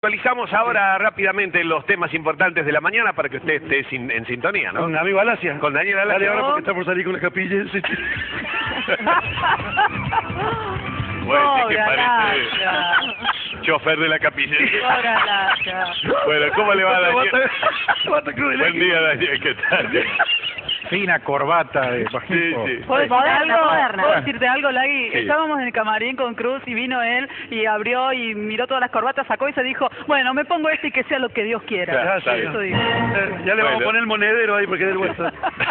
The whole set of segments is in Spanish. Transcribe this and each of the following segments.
Actualizamos ahora rápidamente los temas importantes de la mañana para que usted esté en sintonía, ¿no? Con amigo Alasia. Con Daniel Alasia. Dale ahora porque está por salir con la capilla. Bueno, sí que Pobre parece Alasia. chofer de la capilla. Pobre Alasia. Bueno, ¿cómo le va, Daniel? Buen día, Daniel. Daniel, ¿qué tal? Fina corbata de Sí, bajito. sí. ¿Puedo decirte Moderna, algo? moderna. ¿Puedo decirte algo, Lagui? Sí. Estábamos en el camarín con Cruz y vino él y abrió y miró todas las corbatas, sacó y se dijo, bueno, me pongo este y que sea lo que Dios quiera. Claro, está bien. Eso dijo. Ya le vamos Bueno. a poner el monedero ahí porque es del vuestro.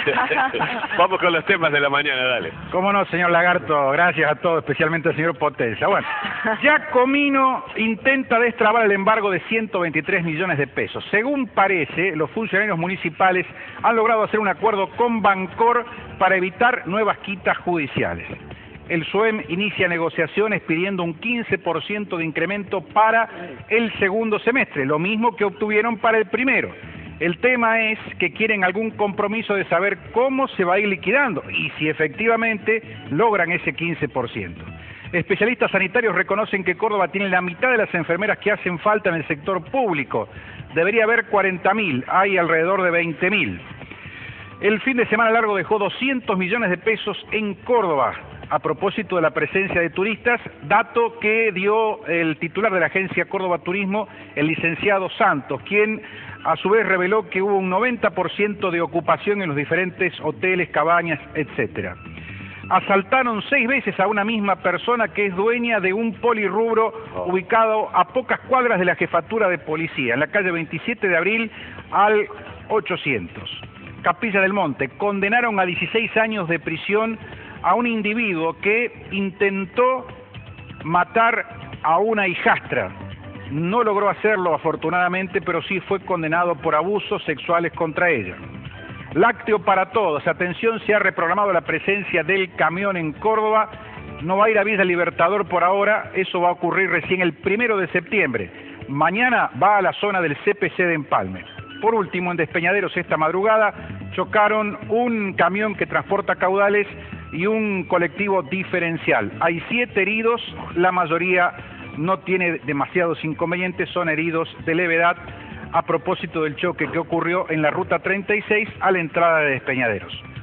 Vamos con los temas de la mañana, dale. ¿Cómo no, señor Lagarto? Gracias a todos, especialmente al señor Potenza. Bueno, Giacomino intenta destrabar el embargo de 123 millones de pesos. Según parece, los funcionarios municipales han logrado hacer un acuerdo con Bancor para evitar nuevas quitas judiciales. El SUEM inicia negociaciones pidiendo un 15% de incremento para el segundo semestre, lo mismo que obtuvieron para el primero. El tema es que quieren algún compromiso de saber cómo se va a ir liquidando y si efectivamente logran ese 15%. Especialistas sanitarios reconocen que Córdoba tiene la mitad de las enfermeras que hacen falta en el sector público. Debería haber 40.000, hay alrededor de 20.000. El fin de semana largo dejó 200 millones de pesos en Córdoba, a propósito de la presencia de turistas, dato que dio el titular de la agencia Córdoba Turismo, el licenciado Santos, quien a su vez reveló que hubo un 90% de ocupación en los diferentes hoteles, cabañas, etcétera. Asaltaron 6 veces a una misma persona que es dueña de un polirrubro ubicado a pocas cuadras de la jefatura de policía, en la calle 27 de abril al 800. Capilla del Monte, condenaron a 16 años de prisión a un individuo que intentó matar a una hijastra. No logró hacerlo afortunadamente, pero sí fue condenado por abusos sexuales contra ella. Lácteo para todos, atención, se ha reprogramado la presencia del camión en Córdoba. No va a ir a Villa Libertador por ahora, eso va a ocurrir recién el 1 de septiembre. Mañana va a la zona del CPC de Empalme. Por último, en Despeñaderos esta madrugada chocaron un camión que transporta caudales y un colectivo diferencial. Hay 7 heridos, la mayoría no tiene demasiados inconvenientes, son heridos de levedad a propósito del choque que ocurrió en la ruta 36 a la entrada de Despeñaderos.